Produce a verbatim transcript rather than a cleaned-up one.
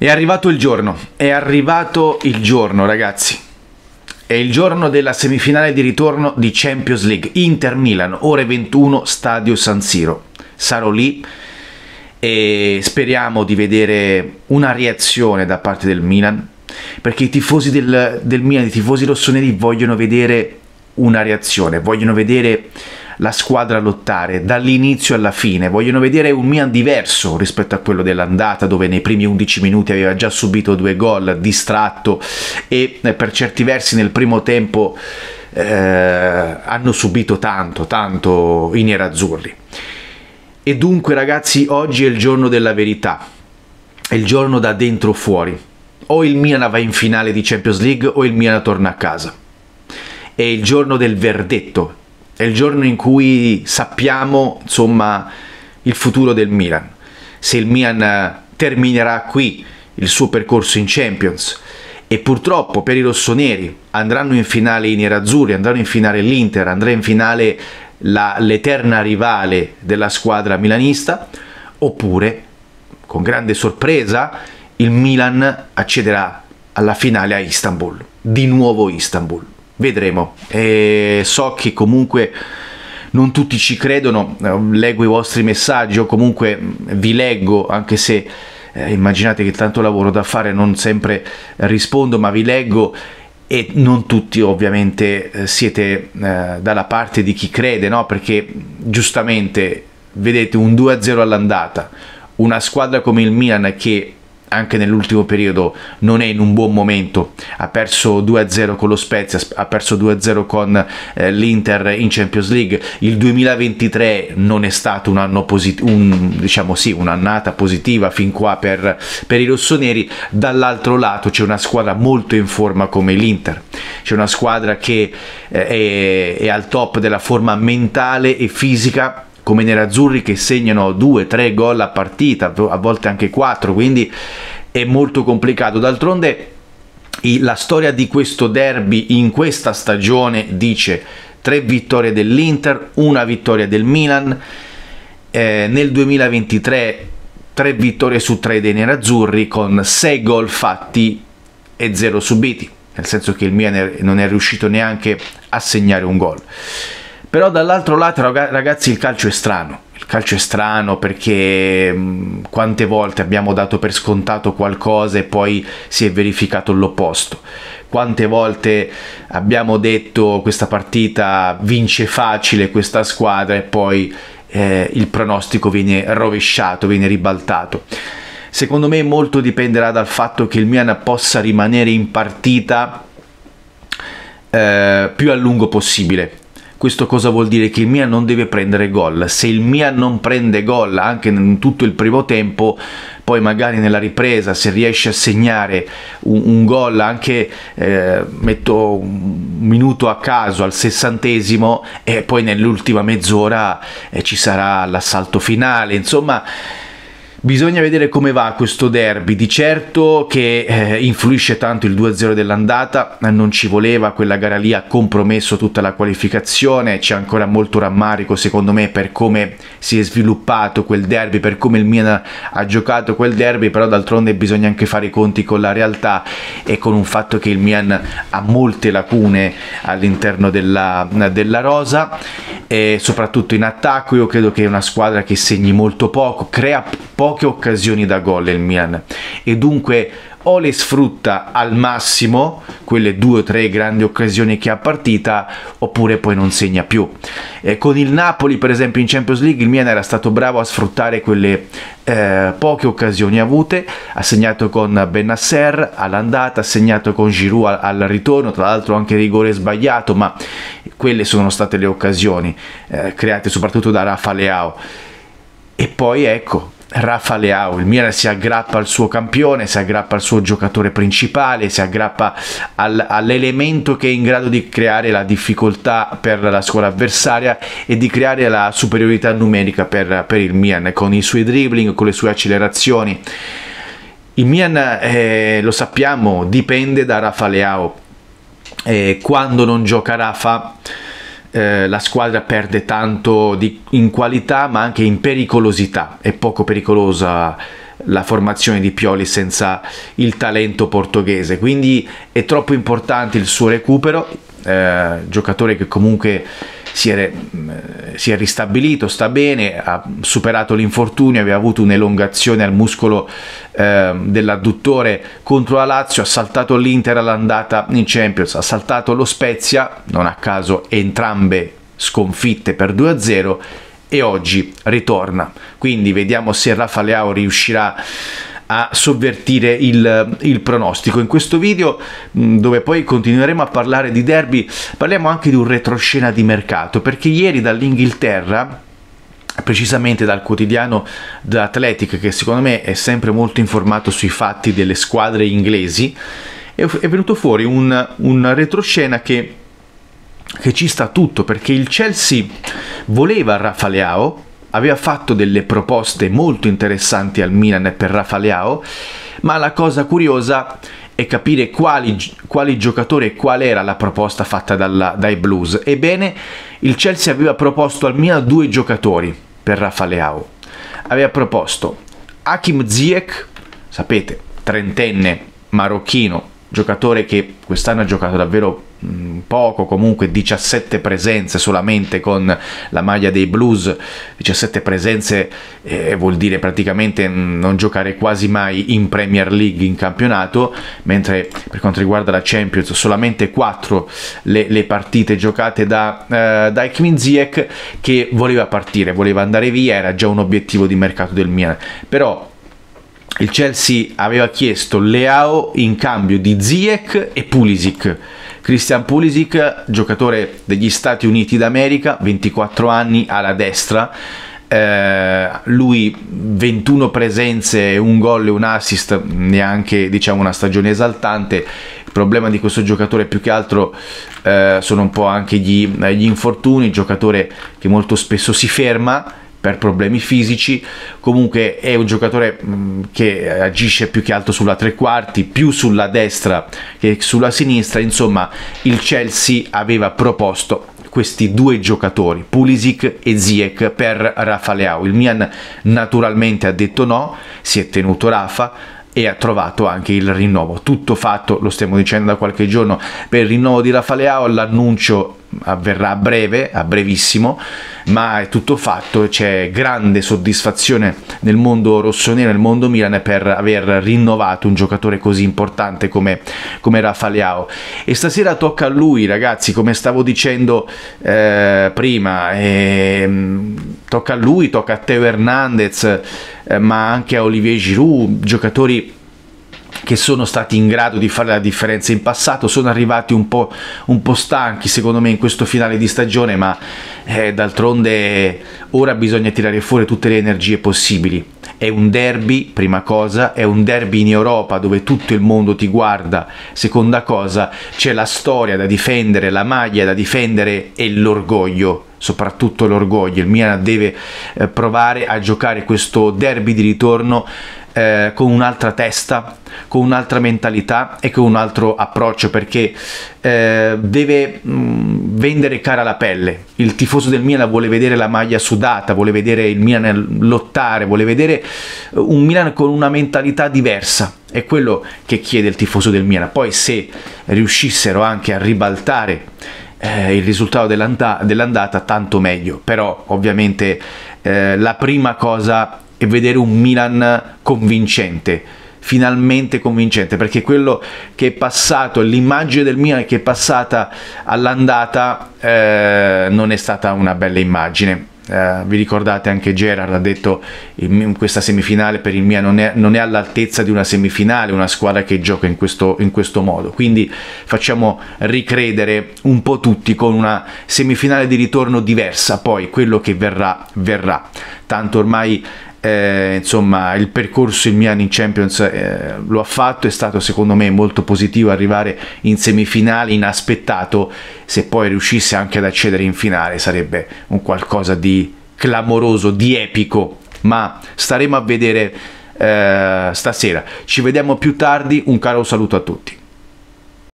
È arrivato il giorno, è arrivato il giorno ragazzi, è il giorno della semifinale di ritorno di Champions League, Inter-Milan, ore ventuno, stadio San Siro. Sarò lì e speriamo di vedere una reazione da parte del Milan, perché i tifosi del, del Milan, i tifosi rossoneri vogliono vedere una reazione, vogliono vedere la squadra lottare dall'inizio alla fine, vogliono vedere un Milan diverso rispetto a quello dell'andata, dove nei primi undici minuti aveva già subito due gol, distratto, e per certi versi nel primo tempo eh, hanno subito tanto, tanto i nerazzurri. E dunque ragazzi, oggi è il giorno della verità, è il giorno da dentro fuori. O il Milan va in finale di Champions League o il Milan torna a casa. È il giorno del verdetto, è il giorno in cui sappiamo insomma il futuro del Milan, se il Milan terminerà qui il suo percorso in Champions, e purtroppo per i rossoneri andranno in finale i nerazzurri, andranno in finale l'Inter, andrà in finale l'eterna rivale della squadra milanista, oppure con grande sorpresa il Milan accederà alla finale a Istanbul, di nuovo Istanbul. Vedremo, e so che comunque non tutti ci credono, leggo i vostri messaggi, o comunque vi leggo, anche se eh, immaginate che tanto lavoro da fare, non sempre rispondo, ma vi leggo, e non tutti ovviamente eh, siete eh, dalla parte di chi crede, no? Perché giustamente vedete un due a zero all'andata, una squadra come il Milan che anche nell'ultimo periodo non è in un buon momento, ha perso due a zero con lo Spezia, ha perso due a zero con eh, l'Inter in Champions League. Il duemilaventitré non è stato un anno positivo, un, diciamo sì, un'annata positiva fin qua per, per i rossoneri. Dall'altro lato c'è una squadra molto in forma come l'Inter, c'è una squadra che eh, è, è al top della forma mentale e fisica, come nerazzurri che segnano due tre gol a partita, a volte anche quattro, quindi è molto complicato. D'altronde la storia di questo derby in questa stagione dice tre vittorie dell'Inter, una vittoria del Milan, eh, nel duemilaventitré tre vittorie su tre dei nerazzurri con sei gol fatti e zero subiti, nel senso che il Milan non è riuscito neanche a segnare un gol. Però dall'altro lato ragazzi il calcio è strano, il calcio è strano perché mh, quante volte abbiamo dato per scontato qualcosa e poi si è verificato l'opposto. Quante volte abbiamo detto questa partita vince facile questa squadra e poi eh, il pronostico viene rovesciato, viene ribaltato. Secondo me molto dipenderà dal fatto che il Milan possa rimanere in partita eh, più a lungo possibile. Questo cosa vuol dire? Che il Milan non deve prendere gol. Se il Milan non prende gol anche in tutto il primo tempo, poi magari nella ripresa, se riesce a segnare un, un gol anche, eh, metto un minuto a caso, al sessantesimo, e poi nell'ultima mezz'ora eh, ci sarà l'assalto finale. Insomma, bisogna vedere come va questo derby. Di certo che eh, influisce tanto il due a zero dell'andata, non ci voleva, quella gara lì ha compromesso tutta la qualificazione, c'è ancora molto rammarico secondo me per come si è sviluppato quel derby, per come il Milan ha giocato quel derby, però d'altronde bisogna anche fare i conti con la realtà e con un fatto che il Milan ha molte lacune all'interno della, della rosa, e soprattutto in attacco. Io credo che è una squadra che segni molto poco, crea poco poche occasioni da gol il Milan, e dunque o le sfrutta al massimo quelle due o tre grandi occasioni che ha a partita, oppure poi non segna più. Eh, con il Napoli per esempio in Champions League il Milan era stato bravo a sfruttare quelle eh, poche occasioni avute, ha segnato con Bennacer all'andata, ha segnato con Giroud al, al ritorno, tra l'altro anche rigore sbagliato, ma quelle sono state le occasioni eh, create soprattutto da Rafa Leao. E poi ecco, Rafa Leao, il Milan si aggrappa al suo campione, si aggrappa al suo giocatore principale, si aggrappa al, all'elemento che è in grado di creare la difficoltà per la squadra avversaria e di creare la superiorità numerica per, per il Milan, con i suoi dribbling, con le sue accelerazioni. Il Milan, eh, lo sappiamo, dipende da Rafa Leao. Eh, quando non gioca Rafa, Eh, la squadra perde tanto di, in qualità, ma anche in pericolosità. È poco pericolosa la formazione di Pioli senza il talento portoghese, quindi è troppo importante il suo recupero, eh, giocatore che comunque si è, si è ristabilito, sta bene, ha superato l'infortunio, aveva avuto un'elongazione al muscolo eh, dell'adduttore contro la Lazio, ha saltato l'Inter all'andata in Champions, ha saltato lo Spezia, non a caso entrambe sconfitte per due a zero, e oggi ritorna. Quindi vediamo se Rafa Leao riuscirà a sovvertire il, il pronostico. In questo video, dove poi continueremo a parlare di derby, parliamo anche di un retroscena di mercato, perché ieri dall'Inghilterra, precisamente dal quotidiano The Athletic, che secondo me è sempre molto informato sui fatti delle squadre inglesi, è, è venuto fuori un, un retroscena che che ci sta tutto, perché il Chelsea voleva Rafa Leao, aveva fatto delle proposte molto interessanti al Milan per Rafa Leao, ma la cosa curiosa è capire quali, quali giocatori e qual era la proposta fatta dalla, dai Blues. Ebbene, il Chelsea aveva proposto al Milan due giocatori per Rafa Leao. Aveva proposto Hakim Ziyech, sapete, trentenne marocchino, giocatore che quest'anno ha giocato davvero mh, poco, comunque diciassette presenze solamente con la maglia dei Blues. Diciassette presenze eh, vuol dire praticamente non giocare quasi mai in Premier League, in campionato, mentre per quanto riguarda la Champions solamente quattro le, le partite giocate da, eh, da Hakim Ziyech, che voleva partire, voleva andare via, era già un obiettivo di mercato del Milan. Però il Chelsea aveva chiesto Leao in cambio di Ziyech e Pulisic. Christian Pulisic, giocatore degli Stati Uniti d'America, ventiquattro anni, alla destra. Eh, lui ventuno presenze, un gol e un assist, neanche diciamo una stagione esaltante. Il problema di questo giocatore più che altro eh, sono un po' anche gli, gli infortuni, giocatore che molto spesso si ferma per problemi fisici. Comunque è un giocatore mh, che agisce più che altro sulla tre quarti, più sulla destra che sulla sinistra. Insomma, il Chelsea aveva proposto questi due giocatori, Pulisic e Ziyech, per Rafa Leao. Il Milan naturalmente ha detto no, si è tenuto Rafa e ha trovato anche il rinnovo. Tutto fatto, lo stiamo dicendo da qualche giorno, per il rinnovo di Rafa Leao. L'annuncio avverrà a breve, a brevissimo, ma è tutto fatto. C'è grande soddisfazione nel mondo rossonero, nel mondo Milan, per aver rinnovato un giocatore così importante come, come Rafa Leao. E stasera tocca a lui, ragazzi, come stavo dicendo eh, prima, eh, tocca a lui, tocca a Theo Hernandez, eh, ma anche a Olivier Giroud, giocatori che sono stati in grado di fare la differenza in passato. Sono arrivati un po', un po' stanchi secondo me in questo finale di stagione, ma eh, d'altronde ora bisogna tirare fuori tutte le energie possibili. È un derby, prima cosa, è un derby in Europa dove tutto il mondo ti guarda. Seconda cosa, c'è la storia da difendere, la maglia da difendere e l'orgoglio, soprattutto l'orgoglio. Il Milan deve eh, provare a giocare questo derby di ritorno Eh, con un'altra testa, con un'altra mentalità e con un altro approccio, perché eh, deve mh, vendere cara la pelle. Il tifoso del Milan vuole vedere la maglia sudata, vuole vedere il Milan lottare, vuole vedere un Milan con una mentalità diversa. È quello che chiede il tifoso del Milan. Poi se riuscissero anche a ribaltare eh, il risultato dell'andata, dell'andata, tanto meglio. Però ovviamente eh, la prima cosa e vedere un Milan convincente, finalmente convincente, perché quello che è passato, l'immagine del Milan che è passata all'andata eh, non è stata una bella immagine. Eh, vi ricordate, anche Gerrard ha detto in questa semifinale per il Milan non è, non è all'altezza di una semifinale, una squadra che gioca in questo, in questo modo. Quindi facciamo ricredere un po' tutti con una semifinale di ritorno diversa. Poi quello che verrà verrà, tanto ormai Eh, insomma il percorso il Milan in Champions eh, lo ha fatto, è stato secondo me molto positivo arrivare in semifinale, inaspettato. Se poi riuscisse anche ad accedere in finale sarebbe un qualcosa di clamoroso, di epico, ma staremo a vedere eh, stasera. Ci vediamo più tardi, un caro saluto a tutti.